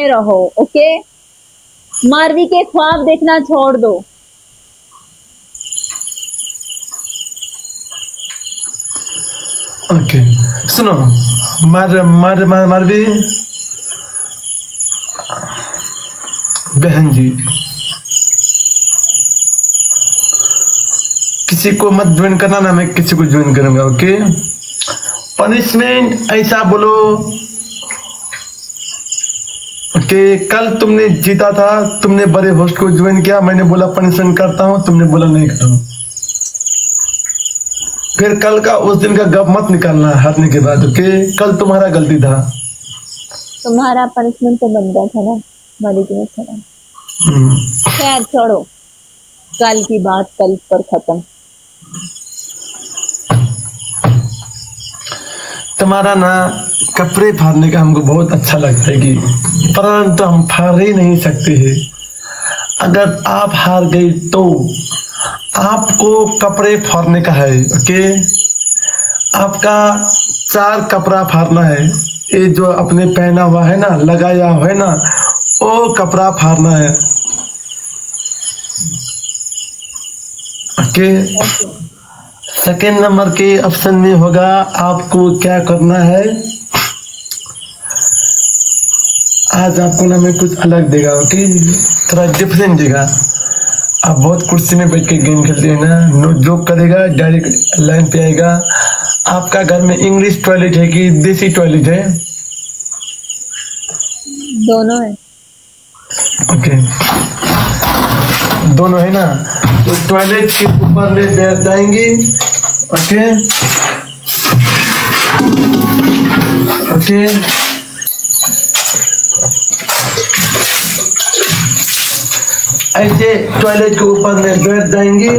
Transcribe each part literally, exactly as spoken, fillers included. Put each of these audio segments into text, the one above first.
रहो। ओके, मारवी के ख्वाब देखना छोड़ दो। ओके सुनो, मार मार मार मारवी बहन जी, किसी को मत ज्वाइन करना ना, मैं किसी को ज्वाइन करूंगा। ओके, पनिशमेंट ऐसा बोलो। ओके, कल तुमने जीता था, तुमने बड़े होस्ट को ज्वाइन किया, मैंने बोला पनिशमेंट करता हूं, तुमने बोला नहीं करता। फिर कल का उस दिन का गप मत निकालना हारने के बाद। ओके, कल तुम्हारा गलती था, तुम्हारा पनिशमेंट तो बन गया था ना, मारी की था। खैर छोड़ो, कल की बात कल पर खत्म। तुम्हारा ना कपड़े फाड़ने का हमको बहुत अच्छा लगता है कि, परंतु तो हम फाड़ ही नहीं सकते हैं। अगर आप हार गई तो आपको कपड़े फाड़ने का है। ओके, आपका चार कपड़ा फाड़ना है। ये जो अपने पहना हुआ है ना, लगाया हुआ है ना, वो कपड़ा फाड़ना है। ओके, सेकेंड नंबर के ऑप्शन में होगा आपको क्या करना है। आज आपको ना मैं कुछ अलग देगा। ओके, थोड़ा डिफरेंट देगा। आप बहुत कुर्सी में बैठ के गेम खेलते हैं ना, नो जोक करेगा, डायरेक्ट लाइन पे आएगा। आपका घर में इंग्लिश टॉयलेट है कि देसी टॉयलेट है? दोनों है। ओके, दोनों है ना, तो टॉयलेट के ऊपर में बैठ जाएंगे। ओके ओके ऐसे टॉयलेट के ऊपर में बैठ जाएंगे।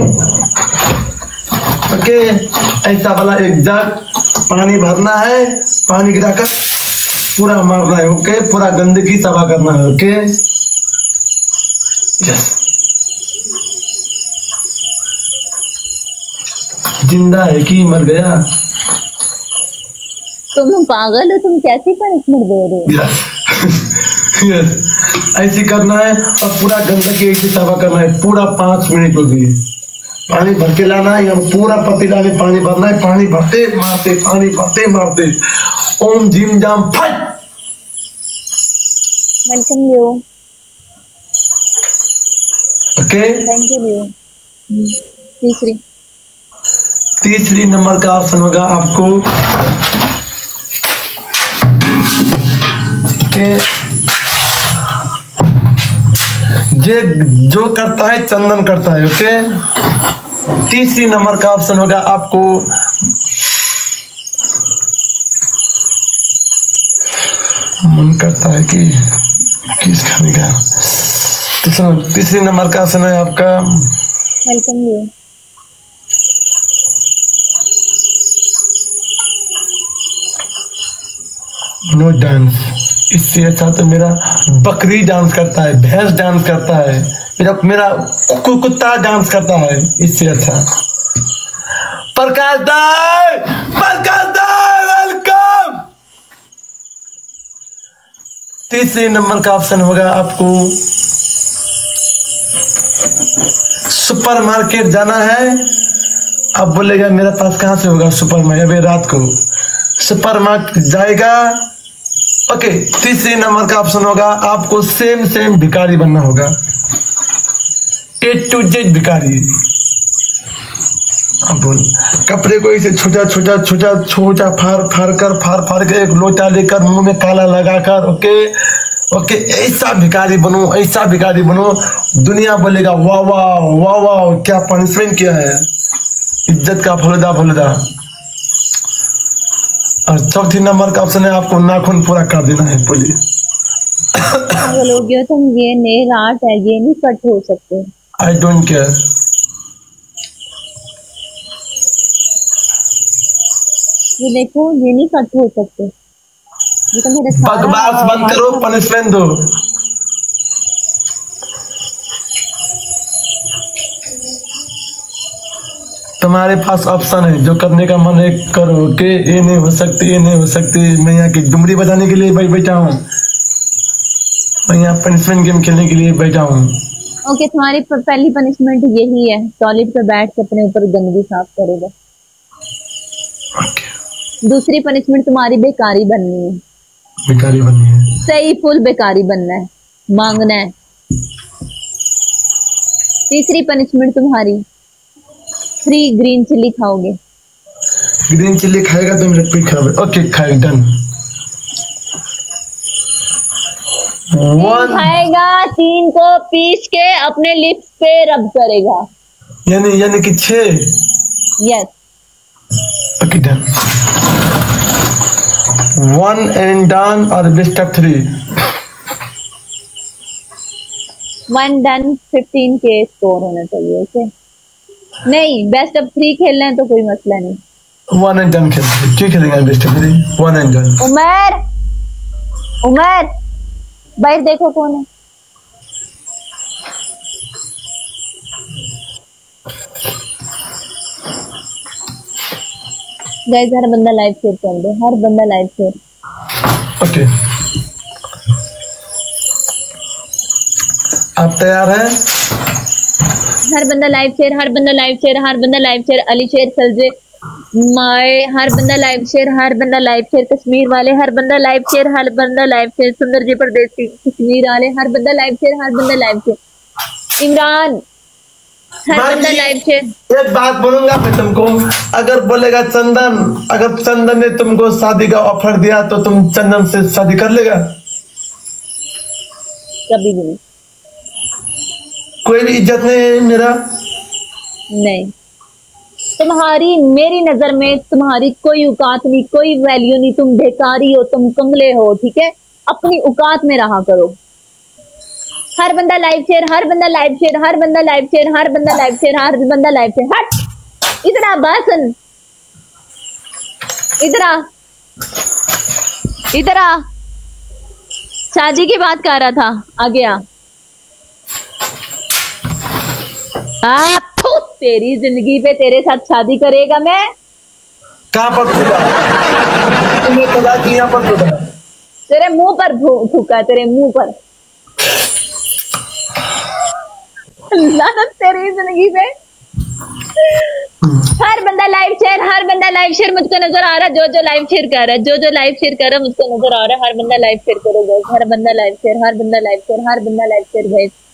ओके, ऐसा वाला एक जग पानी भरना है, पानी गिराकर पूरा मारना है। ओके, पूरा गंदगी सफा करना है। Okay, yes. जिंदा है कि मर गया? तुम पागल हो, तुम कैसी पनिशमेंट दे रहे हो? यस यस, ऐसे करना है और पूरा गंदगी ऐसे सफा करना है। पूरा पांच मिनट होगी, पानी भर के लाना है, यहाँ पूरा पतीला में पानी भरना है। पानी भरते मारते, पानी भरते मारते, ओम जिम जाम फट। Welcome you. Okay, thank you. तीसरी तीसरी नंबर का ऑप्शन होगा आपको के जे जो करता है चंदन करता है। ओके, तीसरी नंबर का ऑप्शन होगा आपको मन करता है कि किस खाने का। तीसरी नंबर का ऑप्शन है आपका वेलकम यू। No dance. इससे अच्छा तो मेरा बकरी डांस करता है, भैंस डांस करता है, मेरा मेरा कु, कुत्ता डांस करता है, इससे अच्छा। प्रकाश दाई, प्रकाश दाई वेलकम। तीसरे नंबर का ऑप्शन होगा आपको सुपरमार्केट जाना है। अब बोलेगा मेरे पास कहां से होगा सुपरमार्केट, अभी रात को सुपरमार्केट जाएगा। ओके, तीसरे नंबर का ऑप्शन होगा आपको सेम सेम भिखारी बनना होगा, ए टू जेड भिखारी। अब बोल, कपड़े को इसे छोटा छोटा छोटा छोटा फाड़ फाड़ कर फाड़ फाड़ के एक लोटा लेकर मुंह में काला लगाकर। ओके ओके, ऐसा भिखारी बनो, ऐसा भिखारी बनो, दुनिया बोलेगा वाह वाह वाह वाह, क्या पनिशमेंट किया है, इज्जत का फलदा फलदा। और चौथी नंबर का ऑप्शन है आपको नाखून पूरा कर देना है। बोलिए बोलोगे तुम, ये नेल आर्ट है, ये नहीं कट हो सकते। I don't care. ये देखो, ये नहीं कट हो सकते। ये तो मेरे बकवास बंद करो, पनिशमेंट दो। तुम्हारे पास ऑप्शन है, जो करने का मन है करो। के ये नहीं हो सकती, ये नहीं हो सकती। मैं यहाँ की डुमरी बजाने के लिए भाई बैठा हूँ। मैं यहाँ पनिशमेंट गेम खेलने के लिए बैठा हूँ। ओके, तुम्हारी प- पहली पनिशमेंट यही है, टॉयलेट पे बैठ के अपने ऊपर गंदगी साफ करेगा। दूसरी पनिशमेंट तुम्हारी बेकारी बननी है। बेकारी बननी है? सही, फुल बेकारी बनना है, मांगना है। तीसरी पनिशमेंट तुम्हारी फ्री ग्रीन चिल्ली खाओगे। ग्रीन चिल्ली खाएगा तो मेरा पेट खराब है। ओके, खाए, डन। तीन खाएगा, तीन को पीस के अपने लिप्स पे रब करेगा। यानी यानी कि छह। Yes. Okay, done. One and done और best of three. One done, fifteen के स्कोर होना चाहिए। ओके, नहीं, बेस्ट ऑफ थ्री खेलना है तो कोई मसला नहीं। वन एंड डन खेलेंगे। क्यों खेलेंगे best of three? One and done. Umar, Umar बाहर देखो कौन है। गाइस, हर बंदा लाइव शेयर कर दे, हर बंदा लाइव शेयर। ओके, आप तैयार हैं? हर बंदा लाइव शेयर, हर बंदा लाइव शेयर, हर बंदा लाइव शेयर। अली शेर सलजे माए, हर बंदा लाइव शेयर, हर बंदा लाइव शेयर। कश्मीर वाले हर बंदा लाइव शेयर, हर बंदा लाइव शेयर। सुंदर जी परदेसी कश्मीर वाले हर बंदा लाइव शेयर, हर बंदा लाइव शेयर। इमरान हर बंदा लाइव शेयर। एक बात बोलूंगा मैं तुमको, अगर बोलेगा चंदन, अगर चंदन ने तुमको शादी का ऑफर दिया तो तुम चंदन से शादी कर लेगा? कभी भी नहीं। कोई भी इज्जत नहीं है मेरा? नहीं, तुम्हारी मेरी नजर में तुम्हारी कोई औकात नहीं, कोई वैल्यू नहीं। तुम बेकारी हो, तुम कंगले हो, ठीक है? अपनी औकात में रहा करो। हर बंदा लाइव शेयर, हर बंदा लाइव शेयर, हर बंदा लाइव शेयर, हर बंदा लाइव शेयर, हर बंदा लाइव शेयर। हट इधर आ, बासन इधर आ, इधर आ। शादी की बात कर रहा था, आ गया। आ, फू, तेरी जिंदगी पे तेरे साथ शादी करेगा मैं। कहाँ पर थूका? तुमने पता कि यहाँ पर थूका? तेरे मुंह पर थूका, तेरे मुंह पर। लानत तेरी जिंदगी पे। हर बंदा लाइव शेयर, हर बंदा लाइव शेयर। मुझको नजर आ रहा है जो जो लाइव शेयर कर रहा है, जो जो लाइव शेयर कर रहा है मुझको नजर आ रहा है। हर बंदा लाइव शेयर करो गाइस, हर बंदा लाइव शेयर, हर बंदा लाइव शेयर, हर बंदा लाइव शेयर गाइस।